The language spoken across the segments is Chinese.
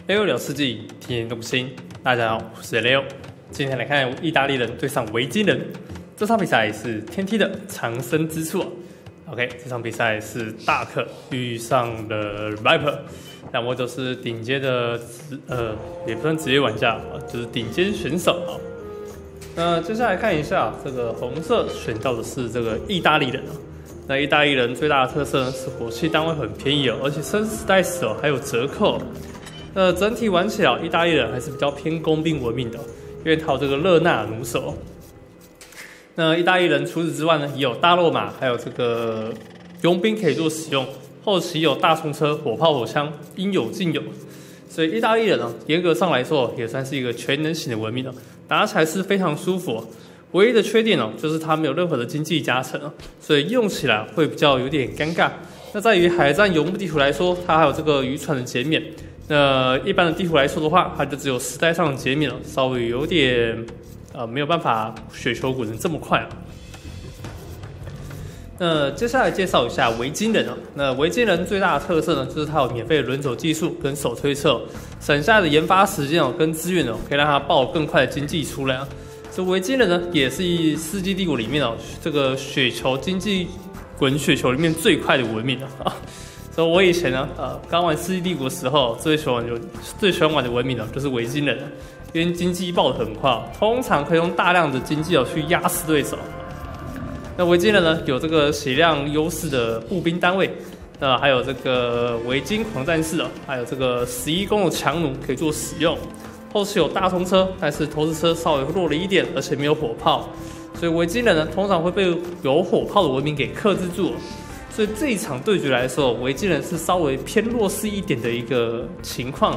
Leo 聊世纪，体验动心。大家好，我是 Leo。今天来看意大利人对上维京人，这场比赛是天梯的藏身之处。OK， 这场比赛是大克遇上了 Viper， 两位都是顶尖的也不算职业玩家，就是顶尖选手啊。那接下来看一下，这个红色选到的是这个意大利人。那意大利人最大的特色呢是火器单位很便宜而且生死代死还有折扣。整体玩起来，意大利人还是比较偏工兵文明的，因为他有这个热那弩手。那意大利人除此之外呢，也有大肉马，还有这个佣兵可以做使用。后期有大冲车、火炮、火枪，应有尽有。所以意大利人呢，严格上来说也算是一个全能型的文明了，打起来是非常舒服。唯一的缺点呢，就是它没有任何的经济加成，所以用起来会比较有点尴尬。那在于海战游牧地图来说，它还有这个渔船的减免。那一般的地图来说的话，它就只有时代上的减免了，稍微有点没有办法雪球滚得这么快啊。那接下来介绍一下维京人啊。那维京人最大的特色呢，就是它有免费的轮走技术跟手推车，省下的研发时间跟资源可以让它爆更快的经济出来啊。这维京人呢，也是世纪帝国里面这个雪球经济滚雪球里面最快的文明啊。所以我以前呢，刚玩世纪帝国的时候，最喜欢玩的文明就是维京人，因为经济爆得很快，通常可以用大量的经济去压死对手。那维京人呢，有这个血量优势的步兵单位，还有这个维京狂战士还有这个11弓的强弩可以做使用。后期有大冲车，但是投掷车稍微弱了一点，而且没有火炮，所以维京人呢，通常会被有火炮的文明给克制住。所以这一场对决来说，维京人是稍微偏弱势一点的一个情况。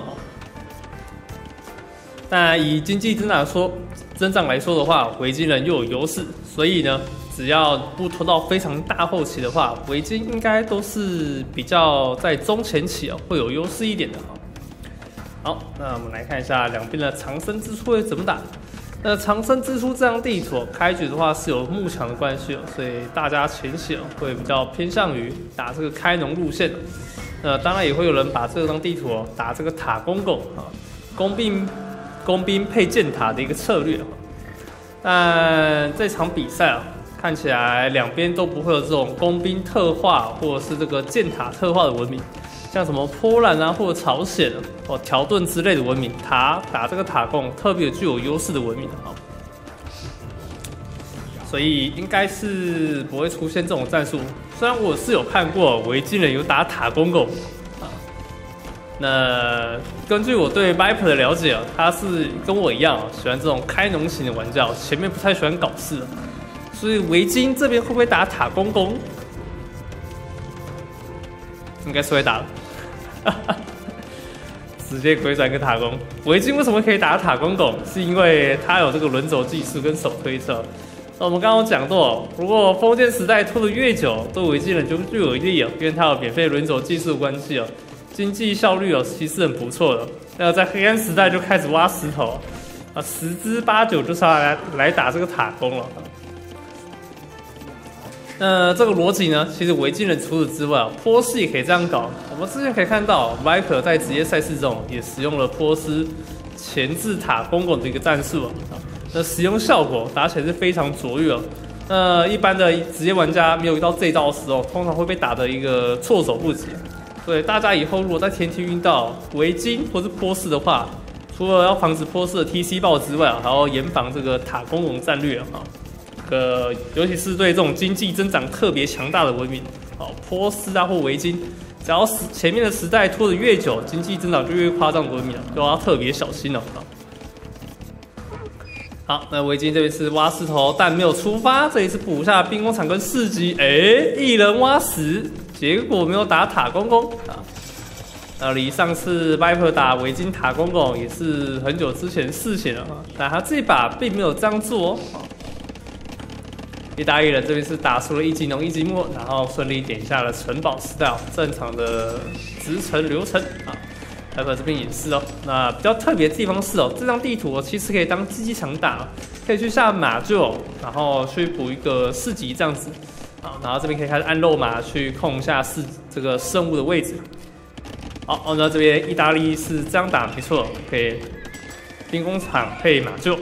但以经济增长来说的话，维京人又有优势，所以呢，只要不拖到非常大后期的话，维京应该都是比较在中前期会有优势一点的。好，那我们来看一下两边的藏身之处会怎么打。那藏身之处这张地图开局的话是有幕墙的关系所以大家前期会比较偏向于打这个开农路线。当然也会有人把这张地图打这个塔公公工兵配箭塔的一个策略。但这场比赛看起来两边都不会有这种工兵特化或者是这个箭塔特化的文明。像什么波兰或者朝鲜条顿之类的文明，打这个塔攻特别具有优势的文明所以应该是不会出现这种战术。虽然我是有看过维京人有打塔公公那根据我对 Viper 的了解他是跟我一样喜欢这种开农型的玩家，前面不太喜欢搞事所以维京这边会不会打塔公公？应该是会打的。直接鬼转个塔攻。维京为什么可以打塔公公？是因为他有这个轮走技术跟手推车。那我们刚刚讲过，如果封建时代拖得越久，对维京人就越有利因为他有免费轮走技术的关系经济效率其实很不错的。那在黑暗时代就开始挖石头10之8九就是要来打这个塔攻了。这个逻辑呢，其实维京人除此之外波斯也可以这样搞。我们之前可以看到 Viper 在职业赛事中也使用了波斯前置塔公公的一个战术那使用效果打起来是非常卓越一般的职业玩家没有遇到这一招的时候，通常会被打的一个措手不及。所以大家以后如果在天梯遇到维京或是波斯的话，除了要防止波斯的 TC 爆之外还要严防这个塔公公战略尤其是对这种经济增长特别强大的文明波斯或维京，只要前面的时代拖得越久，经济增长就越夸张的文明都要特别小心好，那维京这边是挖石头，但没有出发。这一次补下兵工厂跟市集，一人挖10，结果没有打塔公公离上次 Viper 打维京塔公公也是很久之前的事情了但他这一把并没有这样做意大利人这边是打出了一级农一级末，然后顺利点下了城堡时代正常的直城流程Viper 这边也是那比较特别的地方是这张地图其实可以当竞技场打可以去下马厩然后去补一个市集这样子然后这边可以开始按肉马去控一下这个生物的位置。 好，那这边意大利是这样打，没错，可以兵工厂配马厩。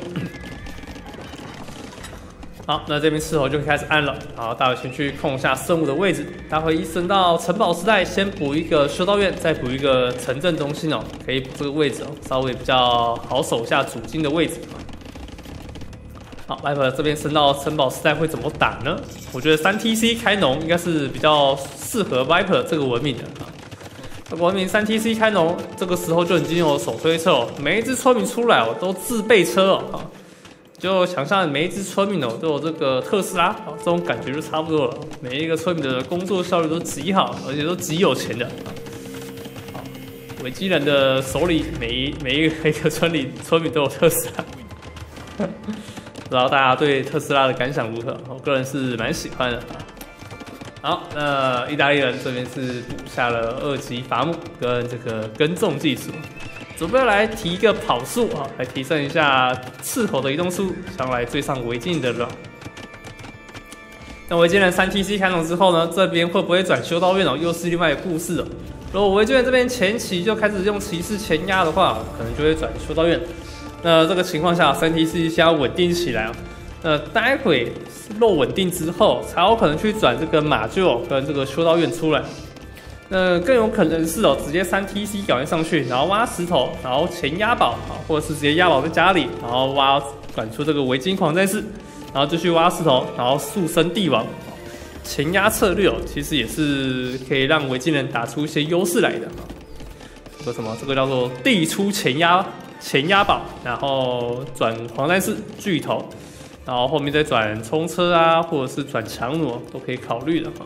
好，那这边斥候就开始按了。好，大家先去控一下生物的位置。待会一升到城堡时代，先补一个修道院，再补一个城镇中心哦，可以补这个位置哦，稍微比较好守下主金的位置。好 ，Viper 这边升到城堡时代会怎么打呢？我觉得3TC 开农应该是比较适合 Viper 这个文明的啊。这个文明3TC 开农，这个时候就已经有手推车哦，每一只村民出来哦都自备车哦。就想象每一只村民哦都有这个特斯拉，这种感觉就差不多了。每一个村民的工作效率都极好，而且都极有钱的。好，维基人的手里每一个村民都有特斯拉。不知道大家对特斯拉的感想如何？我个人是蛮喜欢的。好，那意大利人这边是补下了2级伐木跟这个耕种技术，准备来提一个跑速啊，来提升一下斥候的移动速度，想来追上维京的了。那维京人3TC 开农之后呢，这边会不会转修道院哦？又是另外一个故事哦。如果维京人这边前期就开始用骑士前压的话，可能就会转修道院。那这个情况下，3TC 先要稳定起来啊。那待会肉稳定之后，才有可能去转这个马厩跟这个修道院出来。那更有可能是哦，直接3TC表现上去，然后挖石头，然后前压宝啊，或者是直接压宝在家里，然后转出这个维京狂战士，然后就去挖石头，然后速升帝王。前压策略哦，其实也是可以让维京人打出一些优势来的。这个什么？这个叫做地出前压宝，然后转狂战士巨头，然后后面再转冲车啊，或者是转强弩都可以考虑的哈。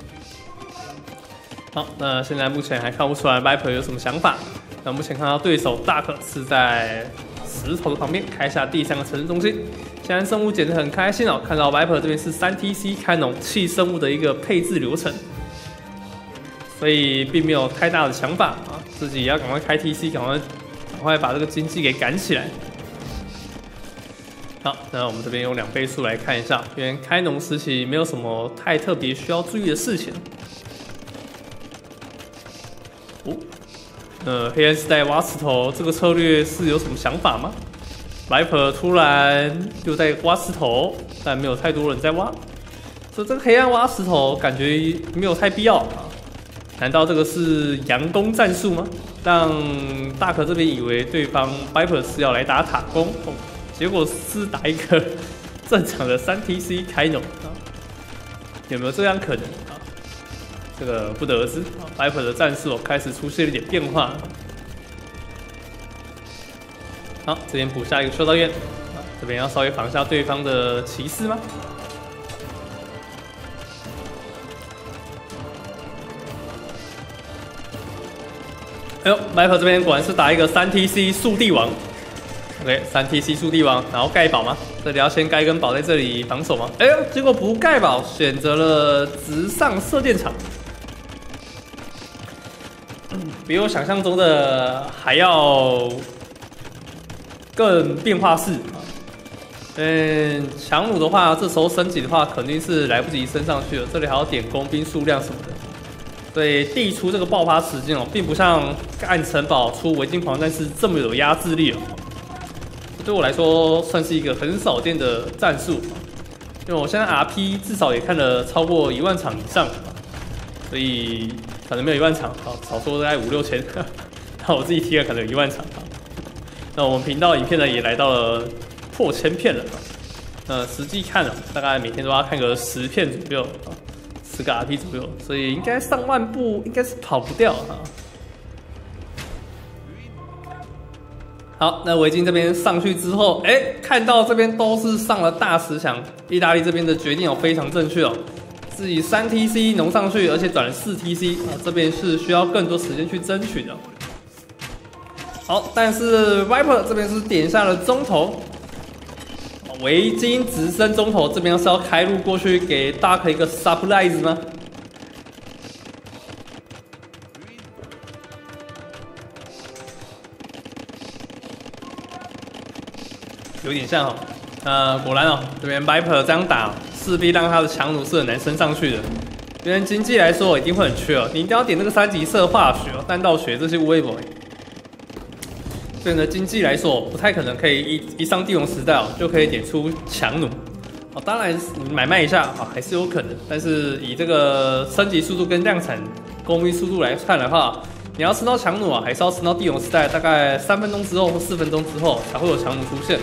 好，那现在目前还看不出来 Viper 有什么想法。那目前看到对手 Dark 是在石头的旁边开下第3个城镇中心。现在生物捡得很开心哦，看到 Viper 这边是3TC 开农弃生物的一个配置流程，所以并没有太大的想法啊，自己也要赶快开 TC， 赶快把这个经济给赶起来。好，那我们这边用2倍速来看一下，因为开农时期没有什么太特别需要注意的事情。黑暗时代挖石头这个策略是有什么想法吗 ？Viper 突然又在挖石头，但没有太多人在挖，所以这个黑暗挖石头感觉没有太必要啊。难道这个是佯攻战术吗？让大可这边以为对方 Viper 是要来打塔攻，结果是打一个正常的3TC 开农啊？有没有这样可能啊？这个不得而知。Viper 的战术开始出现了一点变化。好，这边补下一个修道院，这边要稍微防一下对方的骑士吗？哎呦 ，Viper 这边果然是打一个3TC 速帝王。OK，3TC 速帝王，然后盖堡吗？这里要先盖根堡在这里防守吗？哎呦，结果不盖堡，选择了直上射箭场。比我想象中的还要更变化式啊！强弩的话，这时候升级的话肯定是来不及升上去了，这里还要点工兵数量什么的，所以递出这个爆发时间哦，并不像干城堡出维京狂战士这么有压制力哦。对我来说，算是一个很少见的战术，因为我现在 RP 至少也看了超过1万场以上，所以可能没有1万场，好，少说大概5、6千。那我自己踢了可能有1万场。那我们频道影片呢也来到了破1000片了。实际看了，大概每天都要看个10片左右，10个 RP 左右，所以应该上万步应该是跑不掉啊。好，那维京这边上去之后，看到这边都是上了大石墙，意大利这边的决定哦非常正确哦，自己3TC 农上去，而且转了4TC 啊，这边是需要更多时间去争取的。好，但是 Viper 这边是点下了中投，维京直升中投，这边是要开路过去给 Dark 一个 surprise 吗？有点像哦，果然哦，这边 Viper 这样打，势必让他的强弩是很难升上去的。 别人经济来说一定会很缺哦，你一定要点那个3级色化学哦、弹道学这些微博。所以呢，经济来说不太可能可以一上帝王时代哦就可以点出强弩哦。当然你买卖一下啊还是有可能，但是以这个升级速度跟量产工艺速度来看的话，你要吃到强弩啊，还是要吃到帝王时代大概3分钟之后或4分钟之后才会有强弩出现。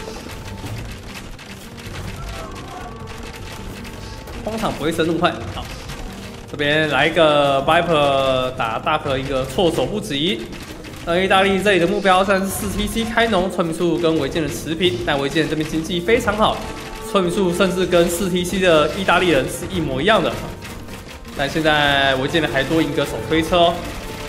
通常不会升那么快。好，这边来一个 Viper 打大壳一个措手不及。那意大利这里的目标算是4TC 开农，村民数跟维健人持平，但维健人这边经济非常好，村民数甚至跟4TC 的意大利人是一模一样的。但现在维健人还多赢个手推车哦。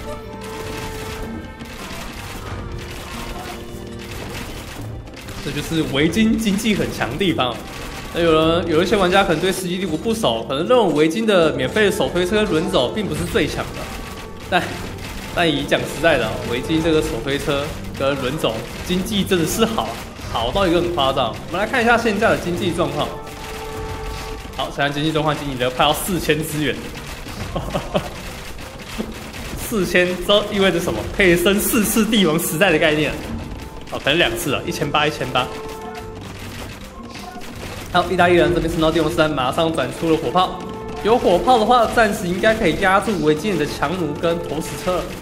这就是维京经济很强的地方。那有一些玩家可能对世纪帝国不熟，可能认为维京的免费的手推车轮走并不是最强的，但以讲实在的，维京这个手推车跟轮走经济真的是好到一个很夸张。我们来看一下现在的经济状况。好，现在经济状况，经济流派到4000资源，4000这意味着什么？可以升4次帝王时代的概念。哦，可能2次了，1800。好，意大利人这边升到帝王时代，马上转出了火炮。有火炮的话，暂时应该可以压住维京人的强弩跟投石车了。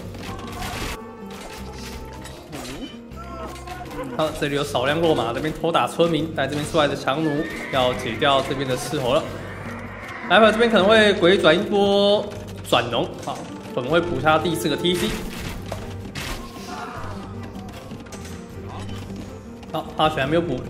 好，这里有少量落马，这边偷打村民，但这边出来的强弩要解掉这边的斥候了。Viper这边可能会鬼转一波转农，好，可能会补下第4个 TC。好，化学还没有补。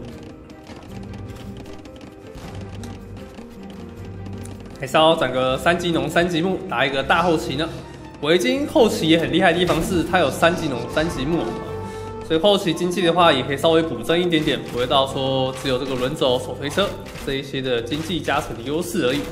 还是要转个3级农3级木打一个大后期呢。维京后期也很厉害的地方是它有3级农3级木，所以后期经济的话也可以稍微补增一点点，不会到说只有这个轮走手推车这一些的经济加成的优势而已。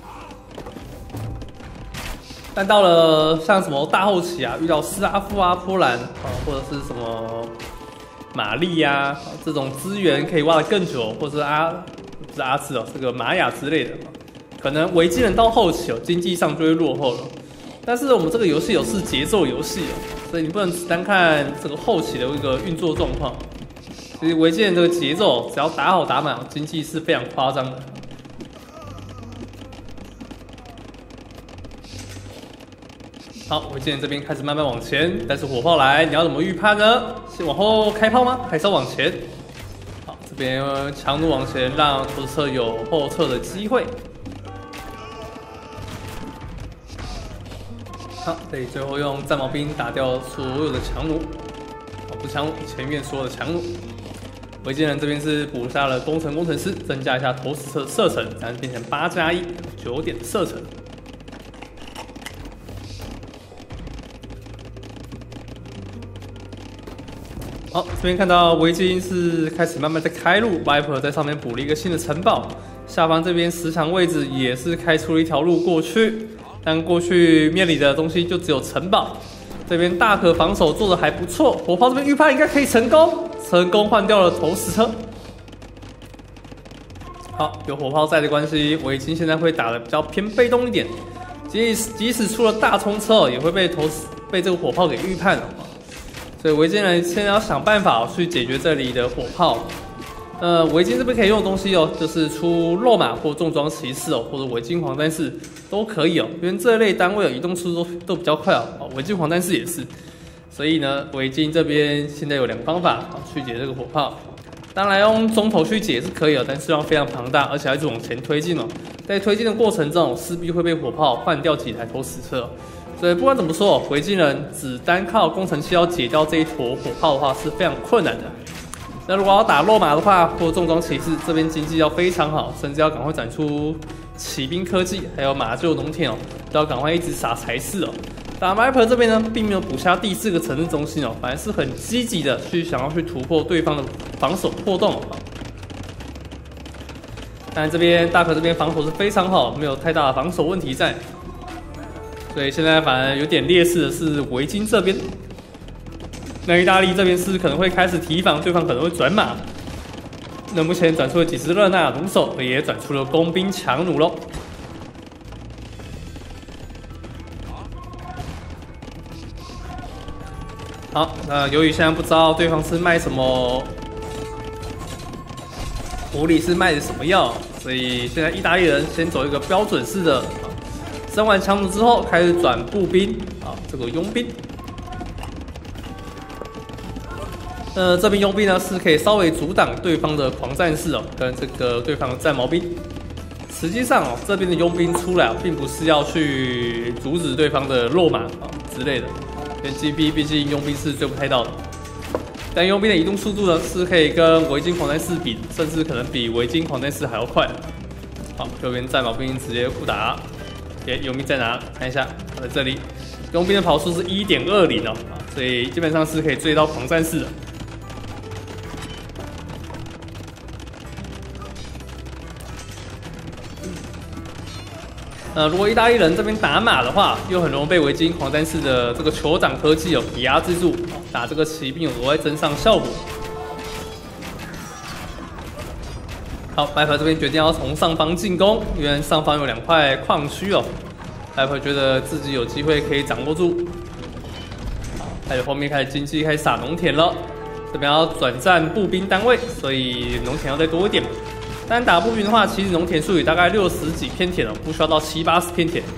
但到了像什么大后期啊，遇到斯拉夫啊、波兰啊，或者是什么玛丽啊这种资源可以挖得更久，或者是不是阿兹哦，这个玛雅之类的。可能维京人到后期经济上就会落后了。但是我们这个游戏是节奏游戏所以你不能只单看这个后期的一个运作状况。其实维京人这个节奏，只要打好打满，经济是非常夸张的。好，维京人这边开始慢慢往前，但是火炮来，你要怎么预判呢？是往后开炮吗？还是要往前？好，这边强弩往前，让投石车有后撤的机会。好，这里最后用战矛兵打掉所有的强弩，不是强弩，前面所有的强弩。维京人这边是补下了工程师，增加一下投石车射程，这样变成8+1 9点射程。好，这边看到维京是开始慢慢在开路 ，Viper 在上面补了一个新的城堡，下方这边石墙位置也是开出了一条路过去。但过去面里的东西就只有城堡，这边大可防守做的还不错，火炮这边预判应该可以成功换掉了投石车。好，有火炮在的关系，维京现在会打的比较偏被动一点，即使出了大冲车也会被这个火炮给预判了，所以维京人现在要想办法去解决这里的火炮。维京这边可以用的东西就是出肉马或重装骑士或者维京黄战士都可以因为这类单位移动速度都比较快维京黄战士也是。所以呢，维京这边现在有2个方法去解这个火炮。当然用中投去解是可以但是量非常庞大，而且还一直往前推进在推进的过程中，势必会被火炮换掉几台投石车。所以不管怎么说，维京人只单靠工程器要解掉这一坨火炮的话是非常困难的。那如果要打肉马的话，或重装骑士，这边经济要非常好，甚至要赶快展出骑兵科技，还有马厩农田都要赶快一直撒才是打 Viper 这边呢，并没有补下第4个城镇中心反而是很积极的想要去突破对方的防守破洞但这边大可这边防守是非常好，没有太大的防守问题在，所以现在反而有点劣势的是维京这边。那意大利这边是可能会开始提防，对方可能会转马。那目前转出了几只热那亚弩手，也转出了工兵强弩喽。 好，那由于现在不知道对方是卖什么，狐狸是卖的什么药，所以现在意大利人先走一个标准式的，升完强弩之后开始转步兵，啊，这个佣兵。这边佣兵呢是可以稍微阻挡对方的狂战士哦，跟这个对方的战矛兵。实际上哦，这边的佣兵出来并不是要去阻止对方的肉马啊之类的，因为 GP 毕竟佣兵是追不太到的。但佣兵的移动速度呢是可以跟维京狂战士比，甚至可能比维京狂战士还要快。好，右边战矛兵直接互打。佣兵在哪？看一下，在这里。佣兵的跑速是 1.20 哦，所以基本上是可以追到狂战士的。如果意大利人这边打马的话，又很容易被维京狂战士的这个酋长科技给压制住，打这个骑兵有额外增上效果。好，白河这边决定要从上方进攻，因为上方有2块矿区哦，白河觉得自己有机会可以掌握住。还有后面开始经济开始撒农田了，这边要转战步兵单位，所以农田要再多一点。但打步兵的话，其实农田数也大概60几片田哦，不需要到70、80片田。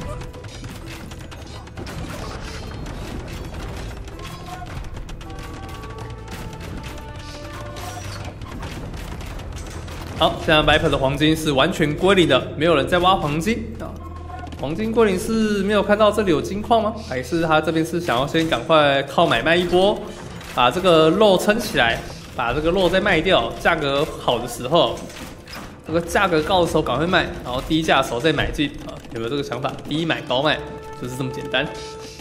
好，现在白盆的黄金是完全归零的，没有人在挖黄金啊。黄金归零是没有看到这里有金矿吗？还是他这边是想要先赶快靠买卖一波，把这个肉撑起来，把这个肉再卖掉，价格好的时候。这个价格高的时候赶快卖，然后低价的时候再买进啊，有没有这个想法？低买高卖就是这么简单。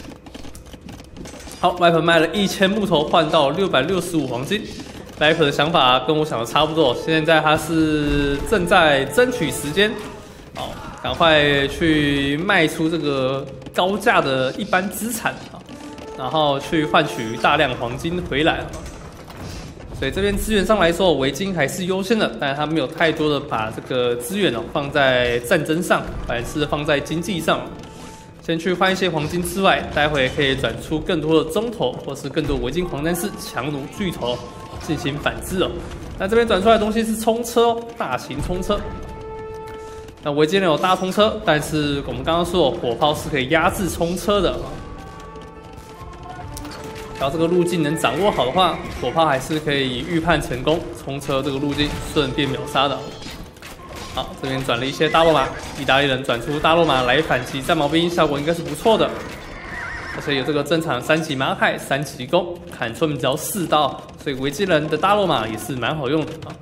好，Viper 卖了1000木头换到665黄金。Viper 的想法跟我想的差不多，现在他是正在争取时间，好，赶快去卖出这个高价的一般资产啊，然后去换取大量黄金回来。所以这边资源上来说，维京还是优先的，但是他没有太多的把这个资源放在战争上，反而是放在经济上。先去换一些黄金之外，待会可以转出更多的中投，或是更多维京狂战士、强弩、巨头进行反制哦。那这边转出来的东西是冲车哦，大型冲车。那维京人有大冲车，但是我们刚刚说火炮是可以压制冲车的。只要这个路径能掌握好的话，火炮还是可以预判成功，冲车这个路径顺便秒杀的。好，这边转了一些大罗马，意大利人转出大罗马来反击战矛兵，效果应该是不错的。而且有这个正常3级马凯、3级弓，砍出门只要4刀，所以维京人的大罗马也是蛮好用的啊。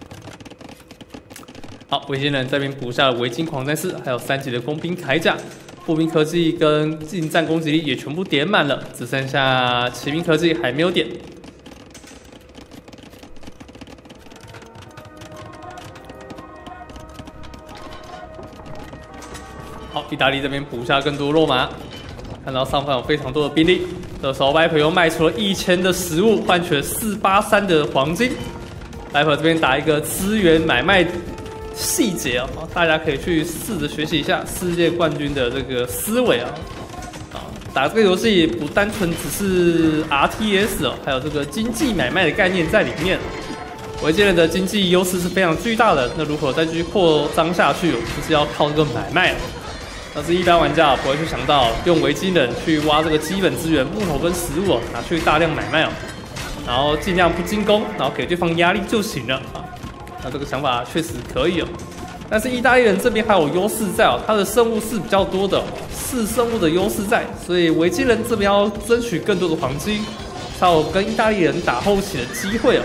好，维京人这边补下了维京狂战士，还有3级的工兵铠甲。步兵科技跟近战攻击力也全部点满了，只剩下骑兵科技还没有点。好，意大利这边补下更多肉马，看到上方有非常多的兵力。这时候 Viper 又卖出了1000的食物，换取了483的黄金。Viper 这边打一个资源买卖细节啊，大家可以去试着学习一下世界冠军的这个思维啊。打这个游戏不单纯只是 RTS 哦，还有这个经济买卖的概念在里面。维京人的经济优势是非常巨大的，那如果再继续扩张下去，就是要靠这个买卖了。但是一般玩家不会去想到用维京人去挖这个基本资源，木头跟食物拿去大量买卖哦，然后尽量不进攻，然后给对方压力就行了啊。那这个想法确实可以哦。但是意大利人这边还有优势在哦，他的生物是比较多的，4生物的优势在，所以维京人这边要争取更多的黄金，才有跟意大利人打后期的机会哦。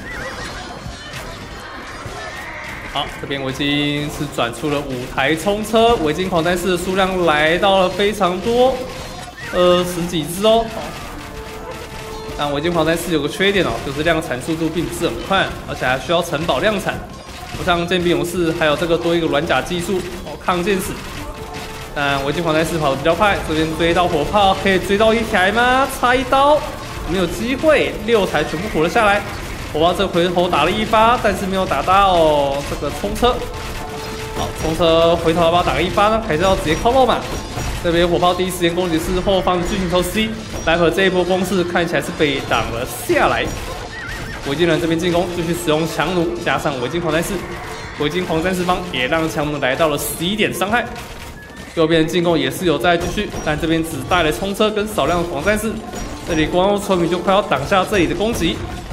好，这边维京是转出了5台冲车，维京狂战士的数量来到了非常多，10几只哦。但维京狂战士有个缺点哦，就是量产速度并不是很快，而且还需要城堡量产。不像剑兵勇士还有这个多一个软甲技术哦，抗箭矢。但维京狂战士跑得比较快，这边追到火炮，可以追到1台吗？差1刀，没有机会，6台全部活了下来。火炮这回头打了1发，但是没有打到这个冲车。好，冲车回头要不要打个1发呢？还是要直接靠肉马？ 这边火炮第一时间攻击是后方的巨型头 C， 白虎这一波攻势看起来是被挡了下来。维京人这边进攻，继续使用强弩加上维京狂战士，维京狂战士方也让强弩来到了11点伤害。右边进攻也是有在继续，但这边只带来冲车跟少量的狂战士，这里光用村民就快要挡下这里的攻击。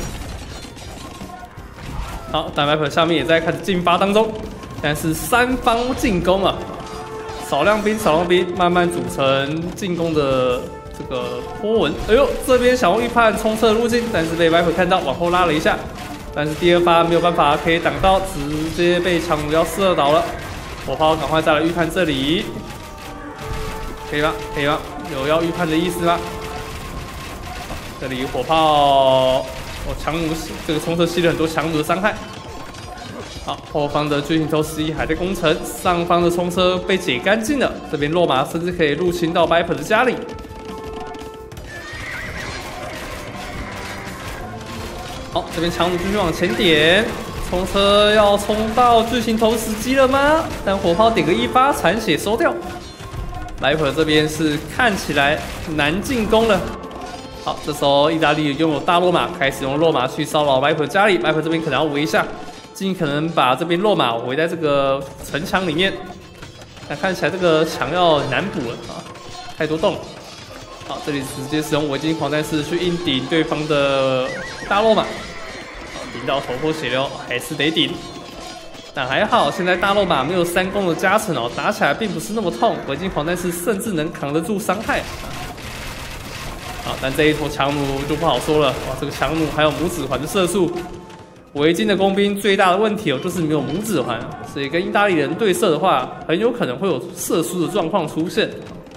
好，但白虎下面也在开始进发当中，但是三方进攻啊。少量兵慢慢组成进攻的这个波纹。哎呦，这边想用预判冲刺的路径，但是被 Viper 看到，往后拉了一下。但是第二发没有办法可以挡到，直接被强弩要射倒了。火炮赶快再来预判这里，可以吗？可以吗？有要预判的意思吗？这里火炮，强弩这个冲刺吸了很多强弩的伤害。好，后方的巨型头11还在攻城，上方的冲车被解干净了。这边落马甚至可以入侵到 Viper 的家里。好，这边强弩继续往前点，冲车要冲到巨型头10击了吗？但火炮点个1发，残血收掉。Viper 这边是看起来难进攻了。好，这时候意大利拥有大落马，开始用落马去骚扰 Viper 家里。Viper 这边可能要围一下。尽可能把这边落马围在这个城墙里面，但看起来这个墙要难补了啊，太多洞了。好，这里直接使用维京狂战士去硬顶对方的大落马，顶到头破血流，还是得顶。但还好，现在大落马没有3攻的加成哦，打起来并不是那么痛，维京狂战士甚至能扛得住伤害。好，但这一坨强弩就不好说了，哇，这个强弩还有拇指环的射速。维京的工兵最大的问题就是没有拇指环，所以跟意大利人对射的话，很有可能会有射输的状况出现。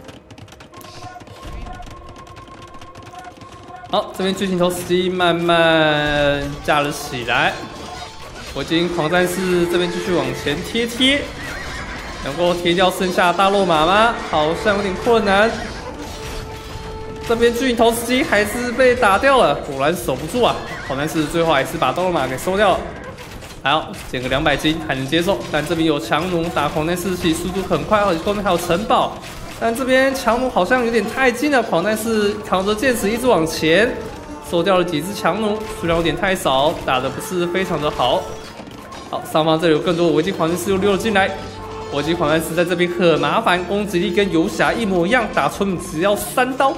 好，这边巨型头11慢慢架了起来，维京狂战士这边继续往前贴，能够贴掉剩下的大落马吗？好像有点困难。这边巨型头11还是被打掉了，果然守不住啊！狂战士最后还是把大落马给收掉了。好，减个200金还能接受，但这边有强弩打狂战士，其速度很快，而且后面还有城堡。但这边强弩好像有点太近了，狂战士扛着剑齿一直往前，收掉了几只强弩，数量有点太少，打得不是非常的好。好，上方这里有更多的维京狂战士又溜了进来。维京狂战士在这边很麻烦，攻击力跟游侠一模一样，打村民只要3刀。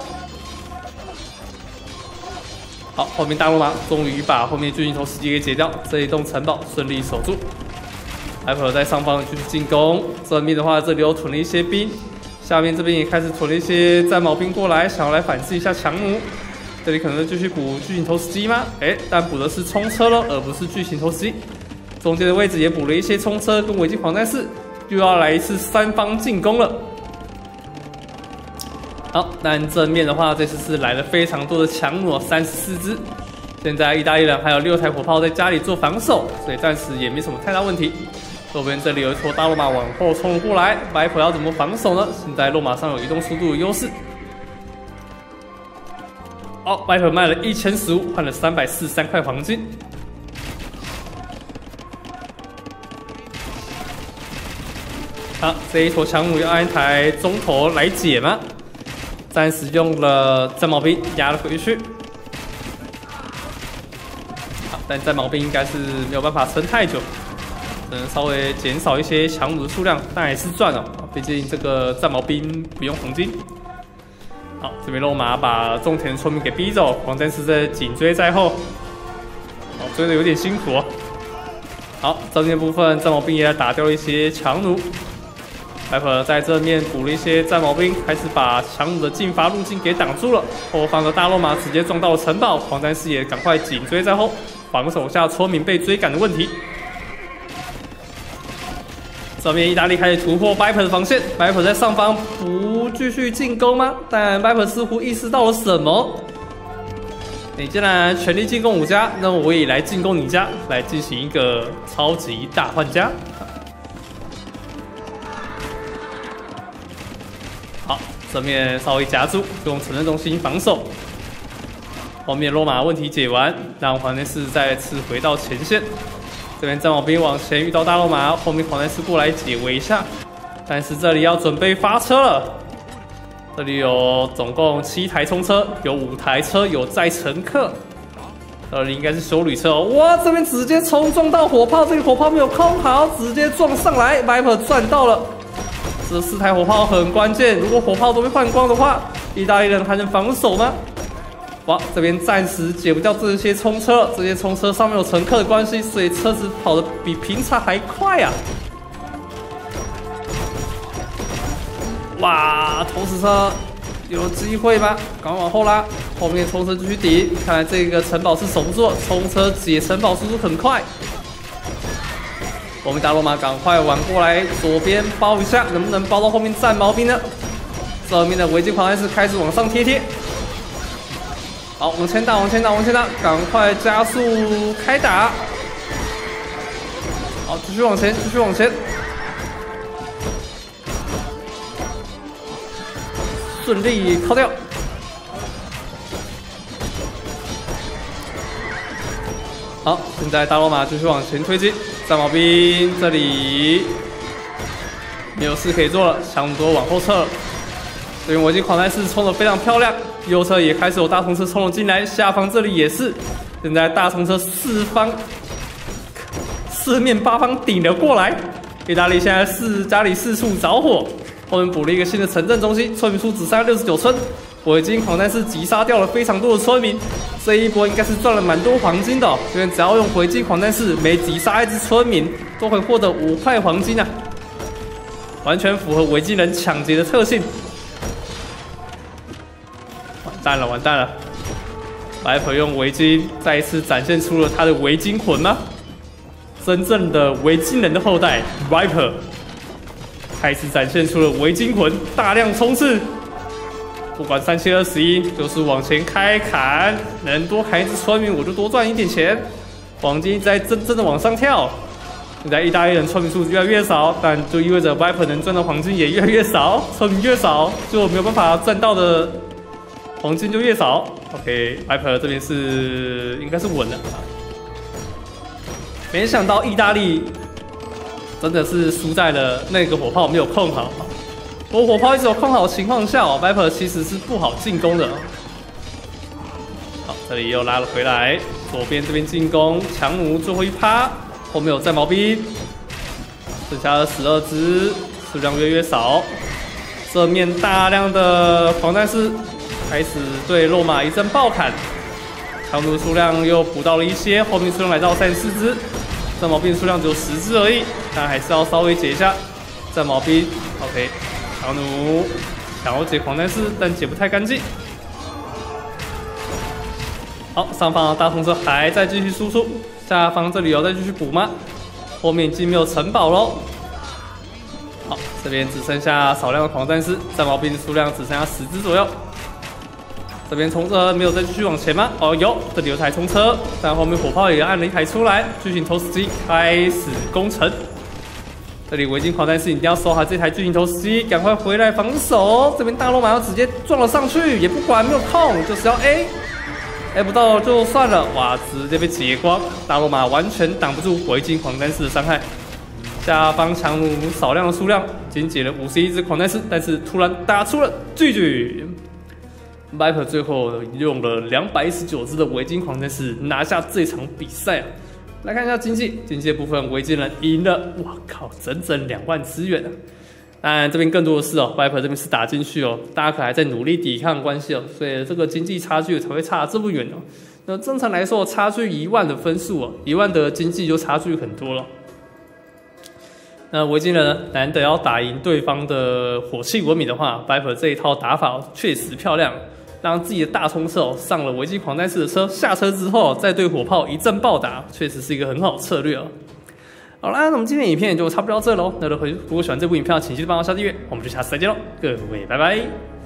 好，后面大罗马终于把后面巨型头11给解掉，这一栋城堡顺利守住。Viper在上方继续进攻，正面的话这里又囤了一些兵，下面这边也开始囤了一些战矛兵过来，想要来反制一下强弩。这里可能继续补巨型头11吗？但补的是冲车咯，而不是巨型头11。中间的位置也补了一些冲车跟维京狂战士，又要来一次3方进攻了。好，但正面的话，这次是来了非常多的强弩，34只。现在意大利人还有6台火炮在家里做防守，所以暂时也没什么太大问题。右边这里有一坨大罗马往后冲了过来，Viper要怎么防守呢？现在罗马上有移动速度的优势。好，Viper卖了1015，换了343块黄金。好，这一坨强弩要按一台中头来解吗？暂时用了战矛兵压了回去，好，但战矛兵应该是没有办法撑太久，只能稍微减少一些强弩的数量，但也是赚了，毕竟这个战矛兵不用黄金。好，这边肉马把种田村民给逼走，狂战士在紧追在后，好，追的有点辛苦哦。好，正面部分战矛兵也打掉了一些强弩。Viper 在这面补了一些战矛兵，开始把强弩的进发路径给挡住了。后方的大罗马直接撞到了城堡，狂战士也赶快紧追在后，防守下村民被追赶的问题。这边意大利开始突破 Viper 的防线 ，Viper 在上方不继续进攻吗？但 Viper 似乎意识到了什么。你既然全力进攻我家，那么我也来进攻你家，来进行一个超级大换家。好，正面稍微夹住，用城镇中心防守。后面罗马问题解完，让狂战士再次回到前线。这边战矛兵往前遇到大罗马，后面狂战士过来解围一下。但是这里要准备发车了， 这里有总共7台冲车，有5台车有载乘客，这里应该是休旅车哦。哇，这边直接冲撞到火炮，这个火炮没有控好，直接撞上来 ，Viper 赚到了。这4台火炮很关键，如果火炮都被换光的话，意大利人还能防守吗？哇，这边暂时解不掉这些冲车，这些冲车上面有乘客的关系，所以车子跑得比平常还快啊！哇，投石车有机会吗？赶快往后拉，后面冲车继续抵。看来这个城堡是守不住，冲车解城堡速度很快。我们大罗马赶快玩过来，左边包一下，能不能包到后面战矛兵呢？这面的维京狂战士开始往上贴。好，往前打，赶快加速开打。好，继续往前。顺利靠掉。好，现在大罗马继续往前推进，战矛兵这里没有事可以做了，强弩多往后撤了。这边维京狂战士冲得非常漂亮，右侧也开始有大冲车冲了进来，下方这里也是。现在大冲车四面八方顶了过来，意大利现在家里四处着火。后面补了一个新的城镇中心，村民数只剩下69村。维京狂战士击杀掉了非常多的村民，这一波应该是赚了蛮多黄金的哦。因为只要用维京狂战士每击杀1只村民，都会获得5块黄金啊，完全符合维京人抢劫的特性。完蛋了 ！Viper 用维京再一次展现出了他的维京魂吗？真正的维京人的后代 Viper 开始展现出了维京魂，大量冲刺，不管3721，就是往前开砍，能多砍1只村民我就多赚一点钱，黄金在真正的往上跳。现在意大利人村民数越来越少，但就意味着 Viper 能赚的黄金也越来越少，村民越少就没有办法赚到的黄金就越少。OK，Viper 这边是应该是稳了。没想到意大利真的是输在了那个火炮没有控好。我火炮一直有控好的情况下，Viper 其实是不好进攻的。好，这里又拉了回来，左边这边进攻，强弩最后一趴，后面有战矛兵，剩下的12只，数量越来越少。这面大量的狂战士开始对肉马一阵爆砍，强弩数量又补到了一些，后面数量来到34只，战矛兵数量只有10只而已，但还是要稍微解一下战矛兵。OK， 强弩想要解狂战士，但解不太干净。好，上方的大冲车还在继续输出，下方这里有再继续补吗？后面已经没有城堡喽。好，这边只剩下少量的狂战士，战矛兵数量只剩下10只左右。这边冲车没有再继续往前吗？哦，有，这里有台冲车，但后面火炮也按了一台出来，巨型投石机开始攻城。这里维京狂战士一定要守好这台巨型投石机，赶快回来防守。这边大罗马要直接撞了上去，也不管没有空，就是要 A 不到就算了，哇，直接被解光，大罗马完全挡不住维京狂战士的伤害。下方强弩少量的数量，仅解了51只狂战士，但是突然打出了GG。Viper 最后用了219只的维京狂战士拿下这场比赛啊！来看一下经济的部分，维京人赢了，哇靠，整整2万资源啊！当然这边更多的是Viper 这边是打进去大家可还在努力抵抗关系所以这个经济差距才会差这么远那正常来说，差距1万的分数1万的经济就差距很多了。那维京人呢，难得要打赢对方的火器文明的话，Viper 这一套打法确实漂亮。让自己的大冲车上了维京狂战士的车，下车之后再对火炮一阵暴打，确实是一个很好的策略好啦，那我们今天的影片就差不多到这喽。那如果喜欢这部影片，请记得帮我下订阅，我们就下次再见喽，各位拜拜。